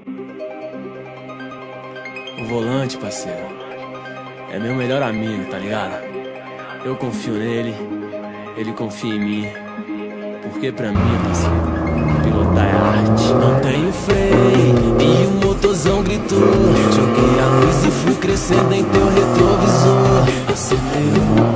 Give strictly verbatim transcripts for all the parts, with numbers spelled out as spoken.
O volante, parceiro, é meu melhor amigo, tá ligado? Eu confio nele, ele confia em mim. Porque pra mim, parceiro, pilotar é arte. Não tenho freio e o motorzão gritou. Joguei a luz e fui crescendo em teu retrovisor. Acelerou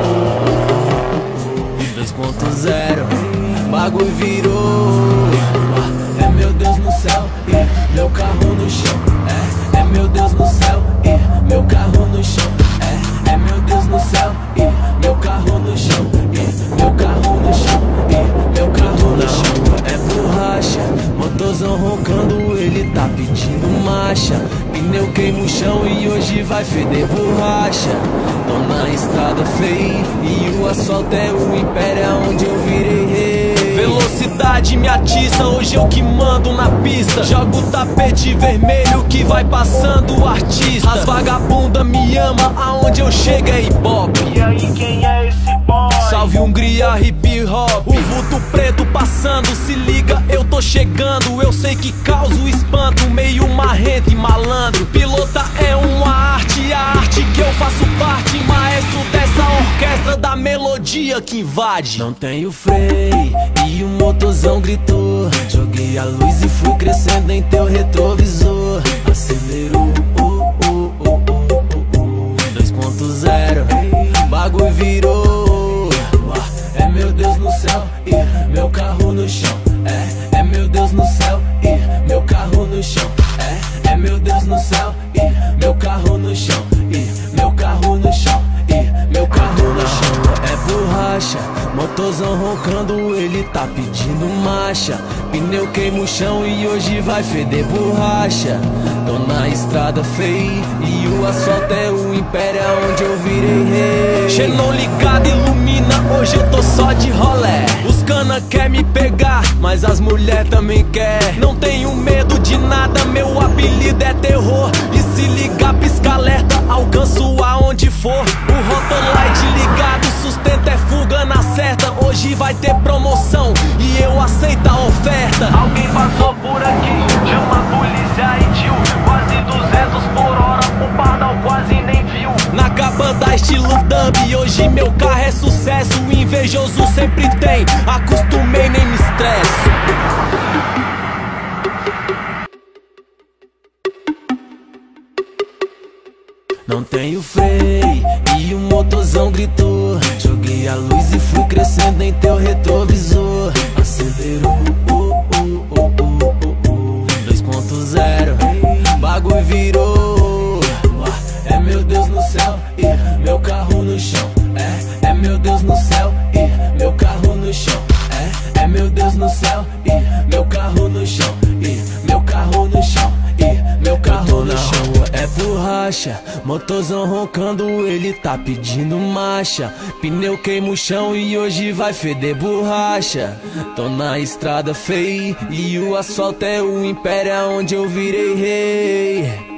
dois ponto zero, bagulho virou. É meu Deus no céu e meu carro no chão. É, é meu Deus no céu e meu carro no chão. É, é meu Deus no céu e meu carro no chão. E meu carro no chão. E meu carro no chão. É borracha, motorzão roncando, ele tá pedindo marcha. Pneu queima o chão e hoje vai feder borracha. Tô na estrada feia e o asfalto é o império, é onde eu virei rei. Velocidade me atiça, hoje eu que mando na pista. Jogo o tapete vermelho que vai passando o artista. As vagabundas me amam, aonde eu chego é ibope. E aí, quem é esse boy? Salve Hungria, hip hop. O vulto preto passando, se liga, eu tô chegando. Eu sei que causo espanto, meio marrento e malandro. Pilota é uma arte, a arte que eu faço parte. Maestro dessa orquestra da melodia que invade. Não tenho freio e o motorzão gritou. Joguei a luz e fui crescendo em teu retrovisor. Acelerou dois ponto zero, bagulho virou. É meu Deus no céu e meu carro no chão. É, é meu Deus no céu e meu carro no chão. É, é meu Deus no céu e meu carro no chão. E meu carro no chão. E meu carro no chão. É borracha, motorzão roncando, ele tá pedindo marcha. Pneu queima o chão e hoje vai feder borracha. Tô na estrada feia e o asfalto é o império, é onde eu virei rei. Xenon ligado, ilumina, hoje eu tô só de rolé. Os cana quer me pegar, mas as mulher também quer. Não tenho medo de nada, meu apelido é terror. E se ligar, pisca alerta, alcanço aonde for. O Rotolight ligado, sustento é fuga na certa. Hoje vai ter promoção e eu aceito a oferta. Alguém passou por aqui, chama a polícia e tio. Quase duzentos por hora, o pardal quase nem viu. Na cabanda estilo dub, hoje meu carro é sucesso. O invejoso sempre tem, acostumei, nem me estresso. Não tenho freio e o motorzão gritou. Joguei a luz e fui crescendo em teu retrovisor. Acelerou dois ponto zero, bagulho virou. É meu Deus no céu e meu carro no chão. É, é meu Deus no céu e meu carro no chão. É, é meu Deus no céu e meu carro no chão. E meu carro no chão. E meu carro no chão. É borracha, motorzão roncando, ele tá pedindo marcha. Pneu queima o chão e hoje vai feder borracha. Tô na estrada feia e o asfalto é o império, é onde eu virei rei.